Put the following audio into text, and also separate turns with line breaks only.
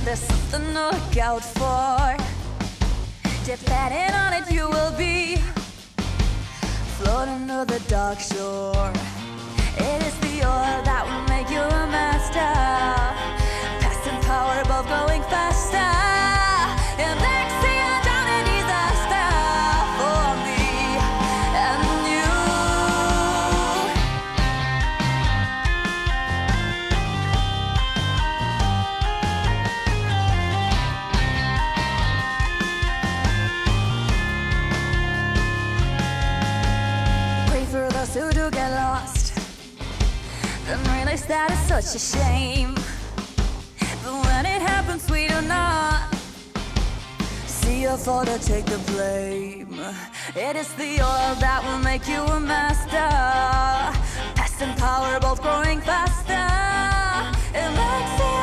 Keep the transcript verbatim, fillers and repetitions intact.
there's something to look out for. Depending on it, you will be floating to the dark shore. It is the oil that will make you a master. Past and power both going faster. It makes the undoubted disaster for me and you. Pray for those who do get lost, then realize that is such a shame. But when it happens, we do not see your fault or take the blame. It is the oil that will make you a master. Pest and power both growing faster. It makes the